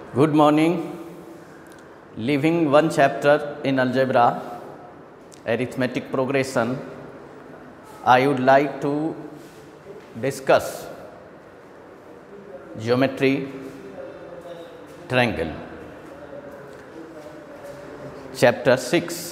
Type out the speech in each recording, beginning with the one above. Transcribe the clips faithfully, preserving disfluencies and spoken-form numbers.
Good morning. Leaving one chapter in algebra, arithmetic progression, I would like to discuss geometry triangle. Chapter six.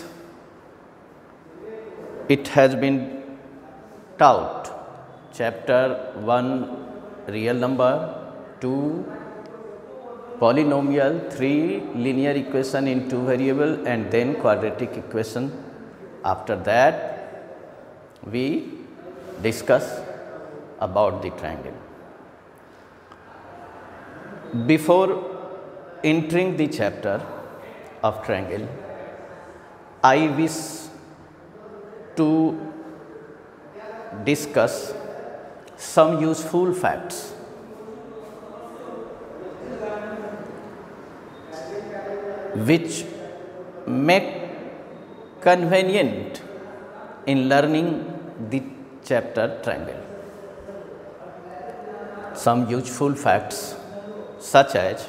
It has been taught. Chapter one, real number, two, polynomial, three, linear equation in two variable, and then quadratic equation. After that, we discuss about the triangle. Before entering the chapter of triangle, I wish to discuss some useful facts. Which make convenient in learning the chapter triangle. Some useful facts such as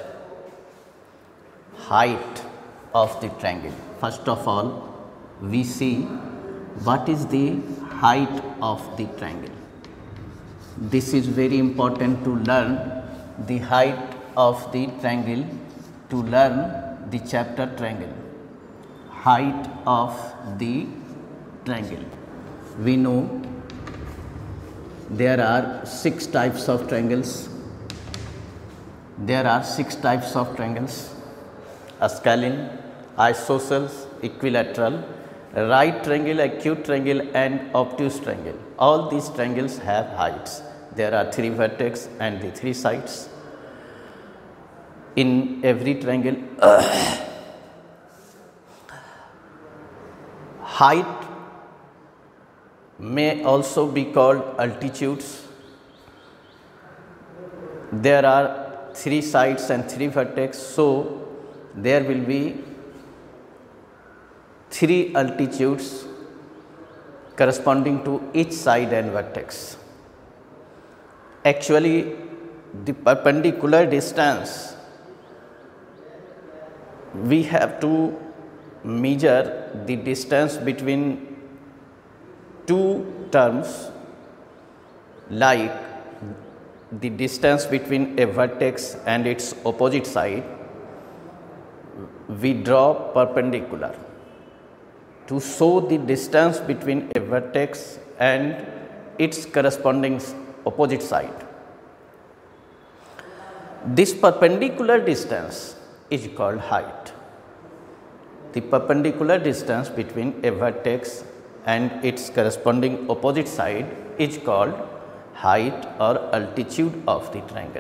height of the triangle. First of all, we see what is the height of the triangle. This is very important to learn the height of the triangle, to learn the chapter triangle. Height of the triangle. We know there are six types of triangles. There are six types of triangles: scalene, isosceles, equilateral, right triangle, acute triangle, and obtuse triangle. All these triangles have heights. There are three vertex and the three sides. In every triangle, height may also be called altitudes. There are three sides and three vertex, so there will be three altitudes corresponding to each side and vertex. Actually, the perpendicular distance we have to measure the distance between two terms, like the distance between a vertex and its opposite side. We draw perpendicular to show the distance between a vertex and its corresponding opposite side. This perpendicular distance is called height. The perpendicular distance between a vertex and its corresponding opposite side is called height or altitude of the triangle.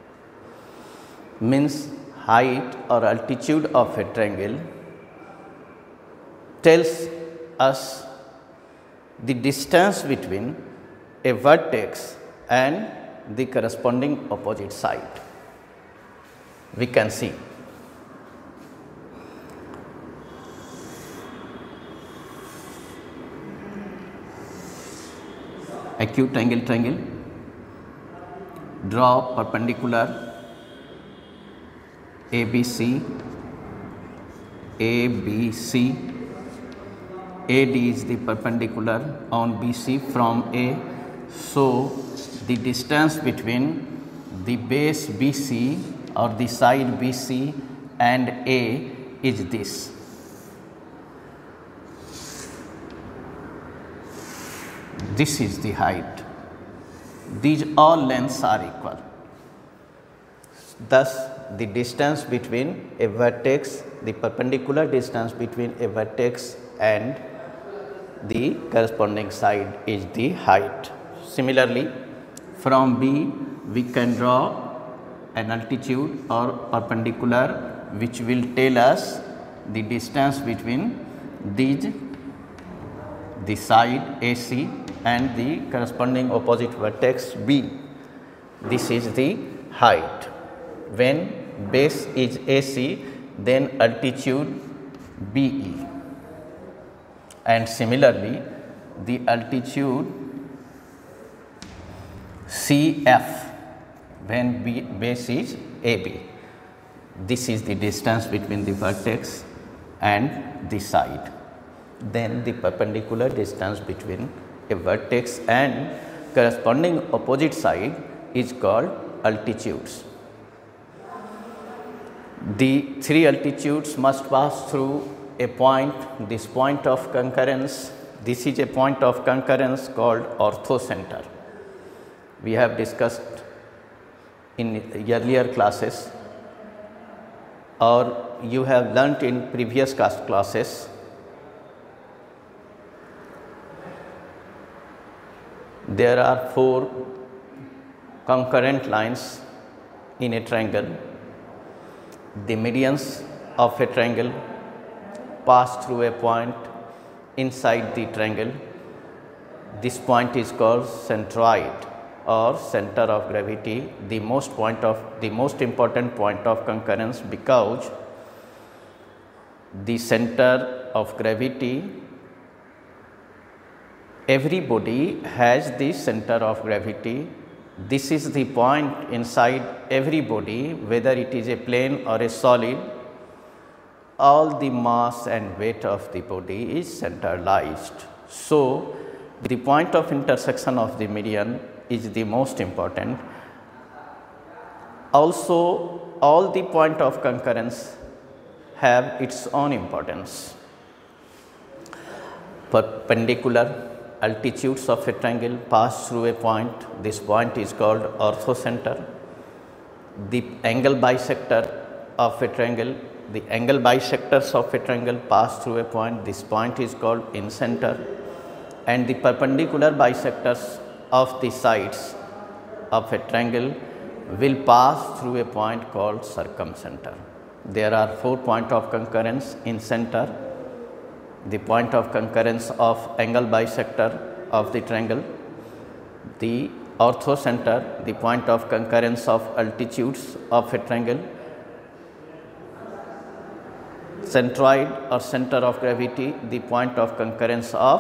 Means height or altitude of a triangle tells us the distance between a vertex and the corresponding opposite side. We can see acute angle triangle. Draw perpendicular A B C, A B C. A D is the perpendicular on B C from A. So the distance between the base B C or the side B C and A is this. This is the height. These all lengths are equal. Thus, the distance between a vertex, the perpendicular distance between a vertex and the corresponding side is the height. Similarly, from B, we can draw an altitude or perpendicular which will tell us the distance between these, the side A C and the corresponding opposite vertex B. This is the height. When base is A C, then altitude B E. And similarly, the altitude C F when B, base is A B. This is the distance between the vertex and the side. Then the perpendicular distance between a vertex and corresponding opposite side is called altitudes. The three altitudes must pass through a point, this point of concurrence. This is a point of concurrence called orthocenter. We have discussed in earlier classes, or you have learnt in previous classes. There are four concurrent lines in a triangle. The medians of a triangle pass through a point inside the triangle. This point is called centroid or center of gravity, the most point of the most important point of concurrence, because the center of gravity, every body has the center of gravity. This is the point inside every body, whether it is a plane or a solid. All the mass and weight of the body is centralized. So, the point of intersection of the median is the most important. Also, all the point of concurrence have its own importance. Perpendicular altitudes of a triangle pass through a point. This point is called orthocenter. The angle bisector of a triangle, the angle bisectors of a triangle pass through a point. This point is called incenter. And the perpendicular bisectors of the sides of a triangle will pass through a point called circumcenter. There are four points of concurrence in center. The point of concurrence of angle bisector of the triangle, the orthocenter, the point of concurrence of altitudes of a triangle, centroid or center of gravity, the point of concurrence of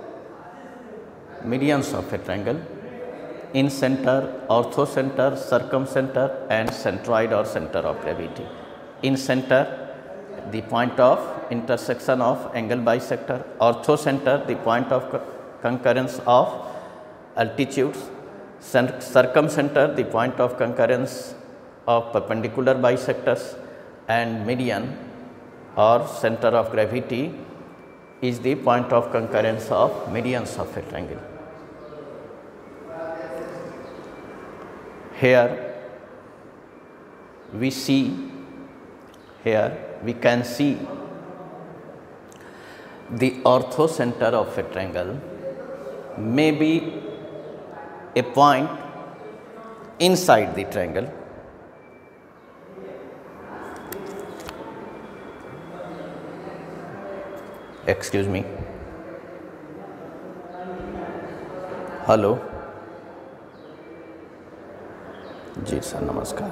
medians of a triangle, in center, orthocenter, circumcenter and centroid or center of gravity. In center, the point of intersection of angle bisector, orthocenter, the point of co concurrence of altitudes, circumcenter, the point of concurrence of perpendicular bisectors, and median or center of gravity is the point of concurrence of medians of a triangle. Here we see, here we can see the orthocenter of a triangle may be a point inside the triangle. Excuse me. Hello. जी sir, नमस्कार.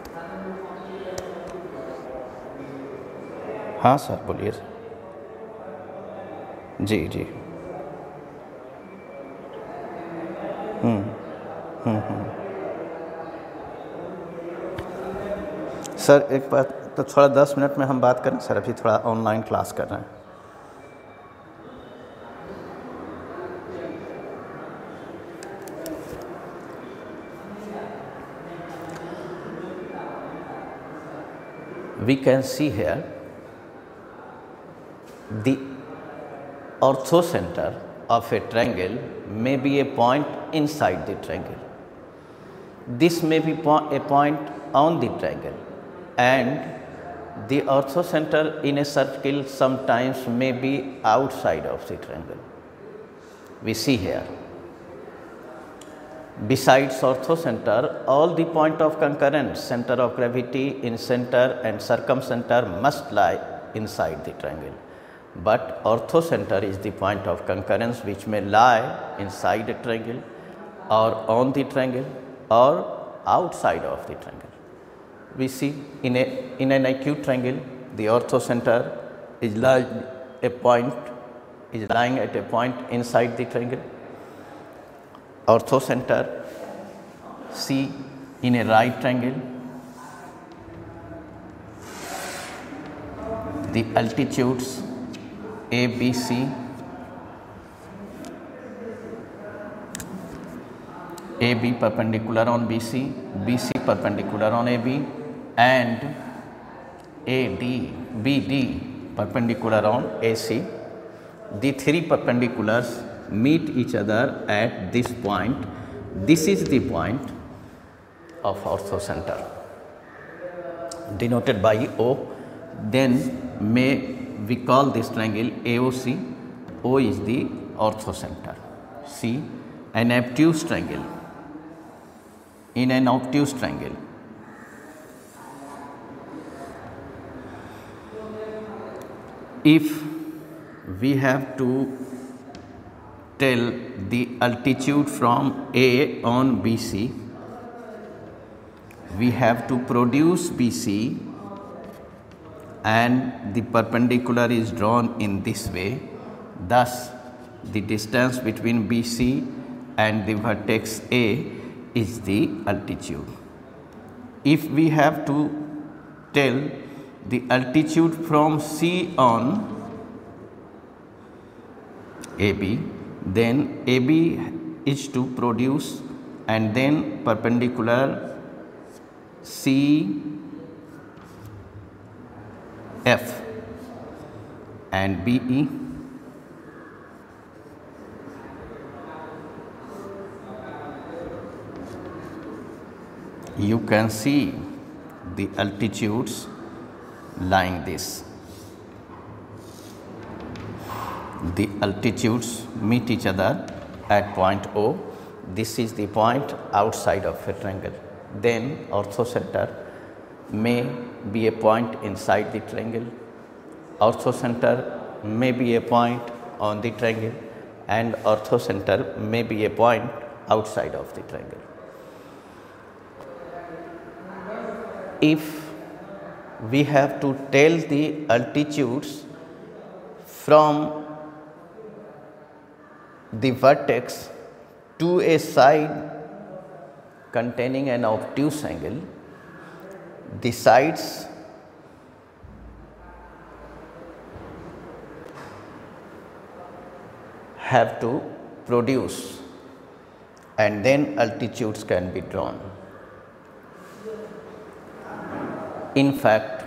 हाँ sir, बोलिए. जी जी. हम्म हम्म हम्म sir एक बात तो थोड़ा दस minute में हम बात करें सर, अभी थोड़ा ऑनलाइन क्लास कर रहे हैं. We can see here the orthocenter of a triangle may be a point inside the triangle. This may be po a point on the triangle, and the orthocenter in a circle sometimes may be outside of the triangle. We see here. Besides orthocenter, all the point of concurrence, center of gravity, incenter and circumcenter must lie inside the triangle. But orthocenter is the point of concurrence which may lie inside a triangle or on the triangle or outside of the triangle. We see in a in an acute triangle, the orthocenter is lying a point is lying at a point inside the triangle. Orthocenter, see in a right triangle, the altitudes A, B, C, A B perpendicular on B C, B C perpendicular on A B, and A D, B D perpendicular on A C. The three perpendiculars meet each other at this point. This is the point of orthocenter, denoted by O. Then may we call this triangle A O C. O is the orthocenter. C, an obtuse triangle. In an obtuse triangle, if we have to tell the altitude from A on B C, we have to produce B C and the perpendicular is drawn in this way. Thus, the distance between B C and the vertex A is the altitude. If we have to tell the altitude from C on A B, then A B is to produce and then perpendicular C F and B E. You can see the altitudes lying this. The altitudes meet each other at point O. This is the point outside of a triangle. Then orthocenter may be a point inside the triangle. Orthocenter may be a point on the triangle, and orthocenter may be a point outside of the triangle. If we have to tell the altitudes from the vertex to a side containing an obtuse angle, the sides have to produce and then altitudes can be drawn. In fact,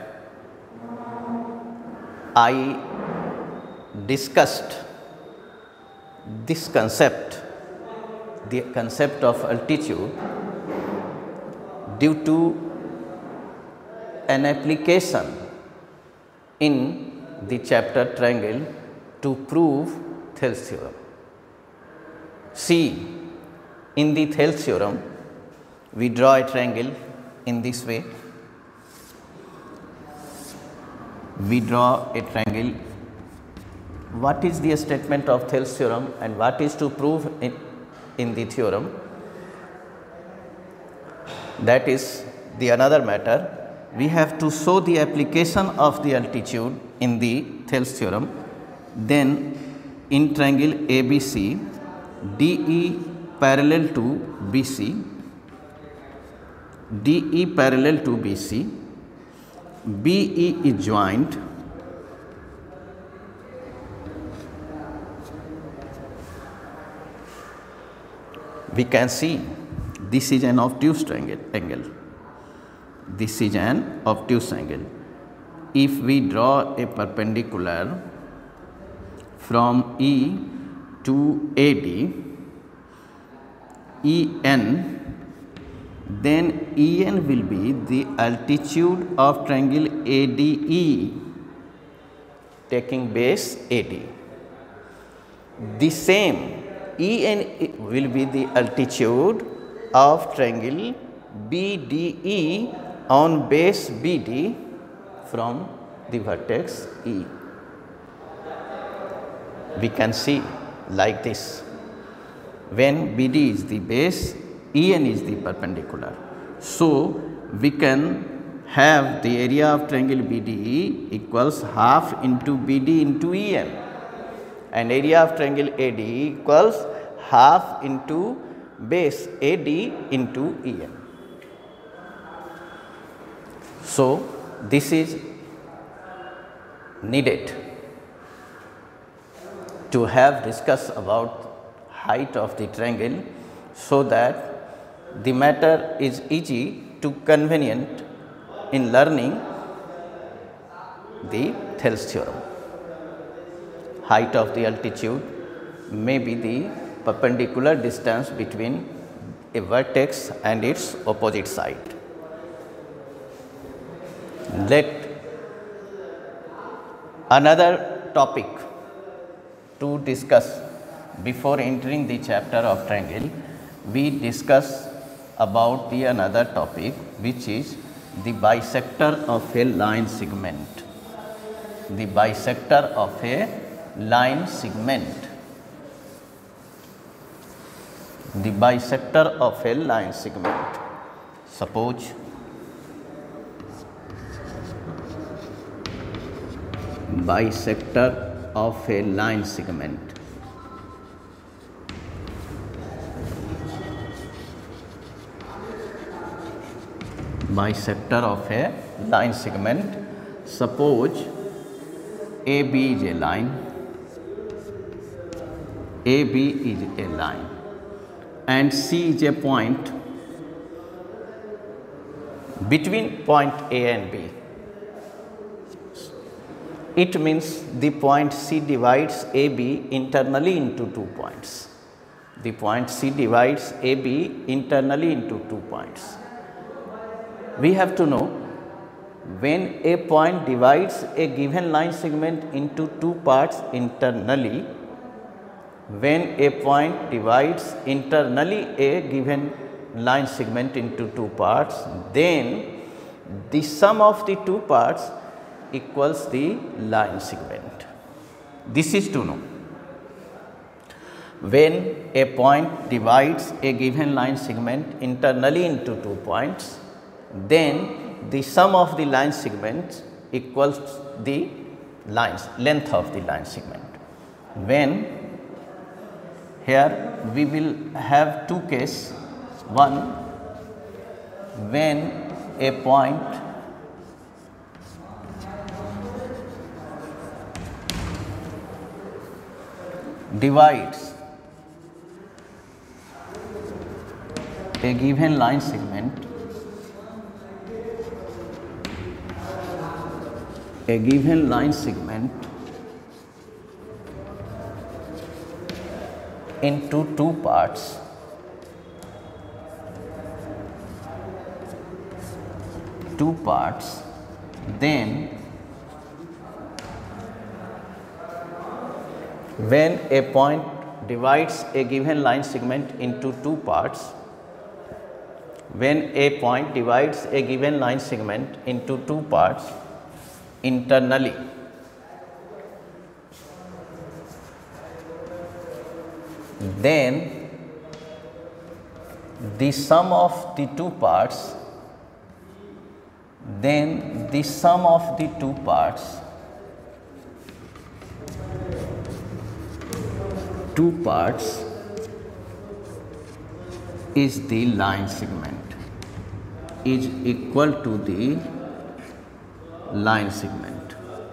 I discussed this concept, the concept of altitude, due to an application in the chapter triangle to prove Thales theorem. See, in the Thales theorem, we draw a triangle in this way. We draw a triangle. What is the statement of Thales theorem and what is to prove in, in the theorem? That is the another matter. We have to show the application of the altitude in the Thales theorem. Then in triangle A B C, D E parallel to B C, D E parallel to B C, B E is joined, we can see this is an obtuse triangle angle. This is an obtuse angle. If we draw a perpendicular from E to A D, E N, then E N will be the altitude of triangle A D E taking base A D. The same E N will be the altitude of triangle B D E on base B D from the vertex E. We can see like this. When B D is the base, E N is the perpendicular. So, we can have the area of triangle B D E equals half into B D into E N, and area of triangle A D E equals half into base A D into E N. So, this is needed to have discussed about height of the triangle, so that the matter is easy to convenient in learning the Thales theorem. Height of the altitude may be the perpendicular distance between a vertex and its opposite side. Let another topic to discuss before entering the chapter of triangle, we discuss about the another topic, which is the bisector of a line segment. The bisector of a line segment. The bisector of a line segment. Suppose bisector of a line segment. Bisector of a line segment. Suppose A B is a line. A B is a line and C is a point between point A and B. It means the point C divides A B internally into two points. The point C divides A B internally into two points. We have to know, when a point divides a given line segment into two parts internally, when a point divides internally a given line segment into two parts, then the sum of the two parts equals the line segment. This is to know. When a point divides a given line segment internally into two points, then the sum of the line segments equals the lines length of the line segment. When here we will have two cases. One, when a point divides a given line segment a given line segment into two parts, two parts, then when a point divides a given line segment into two parts, when a point divides a given line segment into two parts internally, then the sum of the two parts, then the sum of the two parts, two parts is the line segment, is equal to the line segment.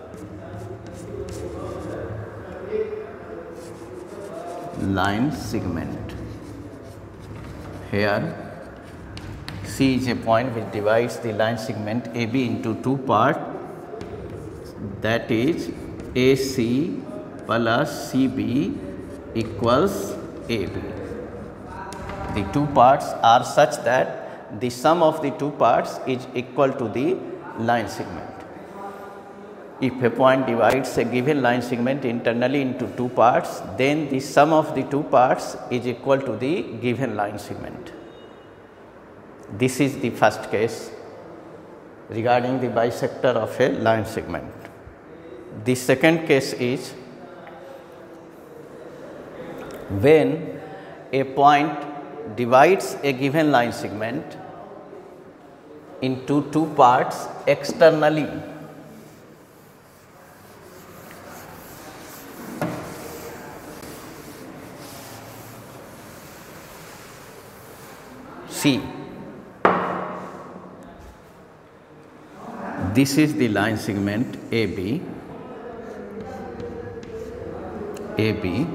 Line segment. Here C is a point which divides the line segment A B into two parts, that is A C plus C B equals A B. The two parts are such that the sum of the two parts is equal to the line segment. If a point divides a given line segment internally into two parts, then the sum of the two parts is equal to the given line segment. This is the first case regarding the bisector of a line segment. The second case is when a point divides a given line segment into two parts externally. See, this is the line segment A B A B,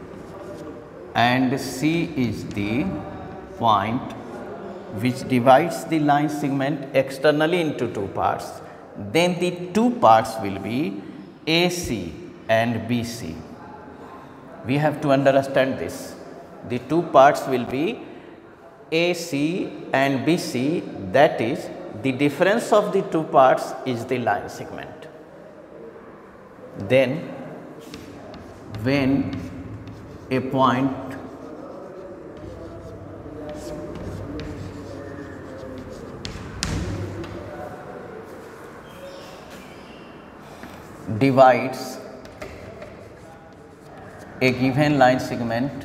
and C is the point which divides the line segment externally into two parts. Then the two parts will be A C and B C. We have to understand this. The two parts will be A C and B C, that is, the difference of the two parts is the line segment. Then when a point divides a given line segment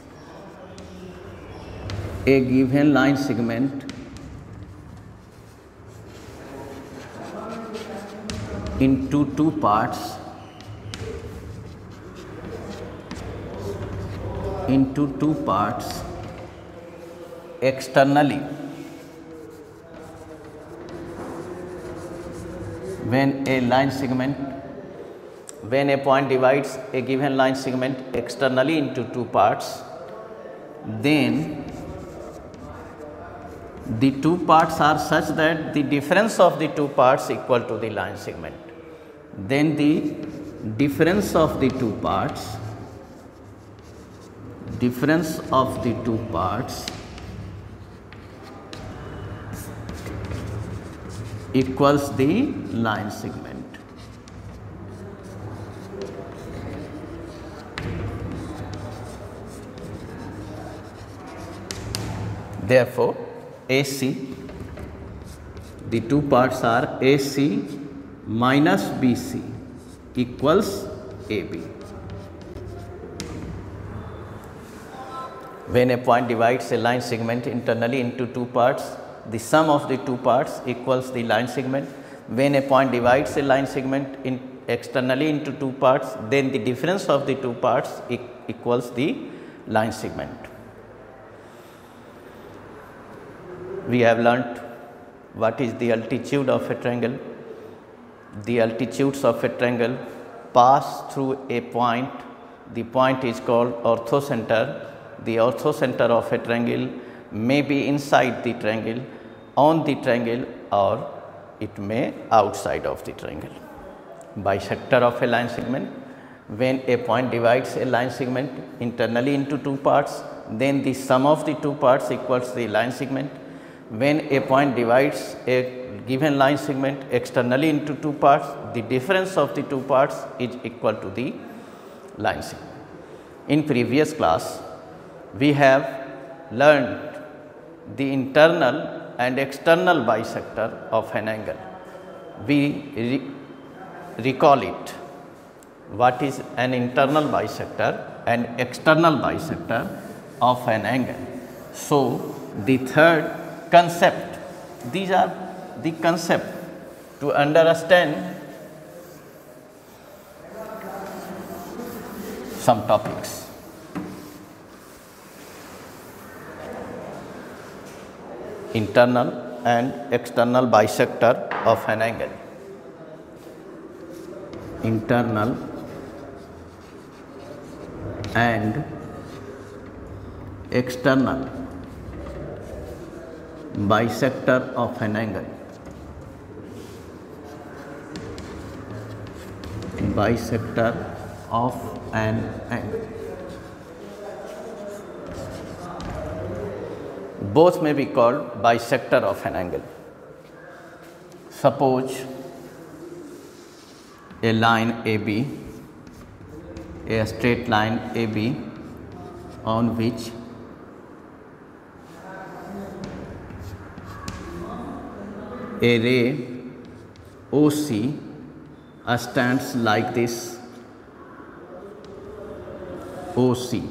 a given line segment into two parts into two parts externally. When a line segment when a point divides a given line segment externally into two parts, then the two parts are such that the difference of the two parts equal to the line segment. Then the difference of the two parts difference of the two parts equals the line segment. Therefore, A C, the two parts are A C minus B C equals A B. When a point divides a line segment internally into two parts, the sum of the two parts equals the line segment. When a point divides a line segment in externally into two parts, then the difference of the two parts e equals the line segment. We have learnt what is the altitude of a triangle. The altitudes of a triangle pass through a point. The point is called orthocenter. The orthocenter of a triangle may be inside the triangle, on the triangle, or it may outside of the triangle. Bisector of a line segment. When a point divides a line segment internally into two parts, then the sum of the two parts equals the line segment. When a point divides a given line segment externally into two parts, the difference of the two parts is equal to the line segment. In previous class, we have learned the internal and external bisector of an angle. We re recall it. What is an internal bisector and external bisector of an angle? So, the third concept, these are the concept to understand some topics. Internal and external bisector of an angle. Internal and external bisector of an angle. Bisector of an angle. Both may be called bisector of an angle. Suppose a line A B, a straight line A B on which a ray O C stands like this. O C.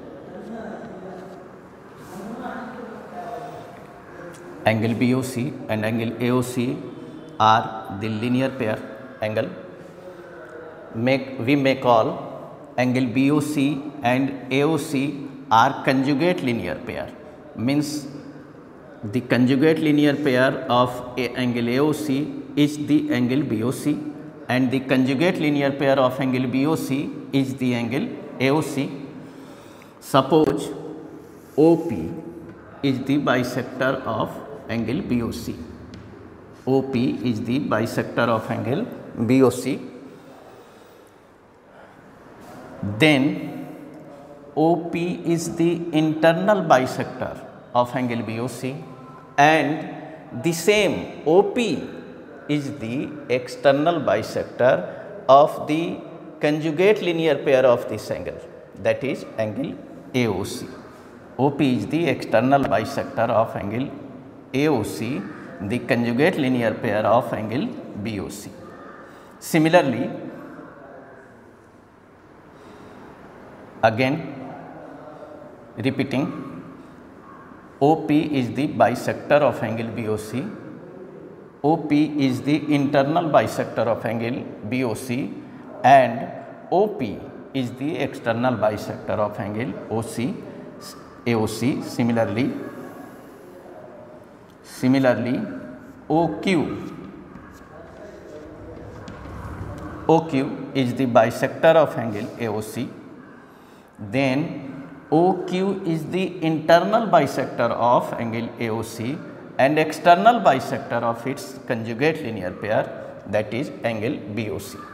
Angle B O C and angle A O C are the linear pair angle. Make, we may call angle B O C and A O C are conjugate linear pair. Means the conjugate linear pair of a angle A O C is the angle B O C and the conjugate linear pair of angle B O C is the angle A O C. Suppose O P is the bisector of angle B O C. O P is the bisector of angle B O C. Then O P is the internal bisector of angle B O C, and the same O P is the external bisector of the conjugate linear pair of this angle, that is angle A O C. O P is the external bisector of angle A O C, the conjugate linear pair of angle B O C. Similarly, again repeating, O P is the bisector of angle B O C. O P is the internal bisector of angle B O C, and O P is the external bisector of angle O C, A O C. Similarly, similarly O Q, O Q is the bisector of angle A O C. Then O Q is the internal bisector of angle A O C and external bisector of its conjugate linear pair, that is angle B O C.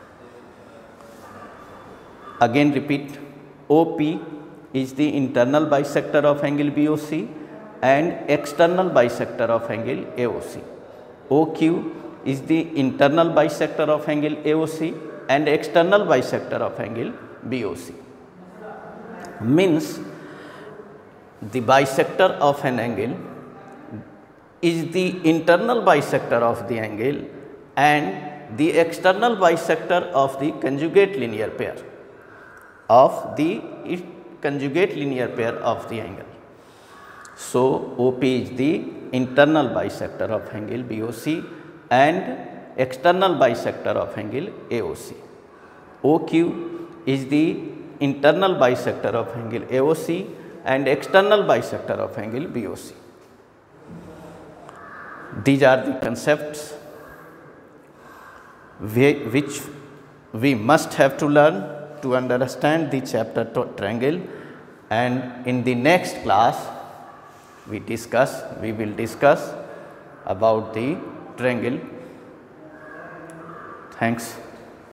Again repeat, O P is the internal bisector of angle B O C and external bisector of angle A O C. O Q is the internal bisector of angle A O C and external bisector of angle B O C. Means the bisector of an angle is the internal bisector of the angle and the external bisector of the conjugate linear pair of the conjugate linear pair of the angle. So, O P is the internal bisector of angle B O C and external bisector of angle A O C. O Q is the internal bisector of angle A O C and external bisector of angle B O C. These are the concepts which we must have to learn to understand the chapter triangle, and in the next class we discuss we will discuss about the triangle. Thanks.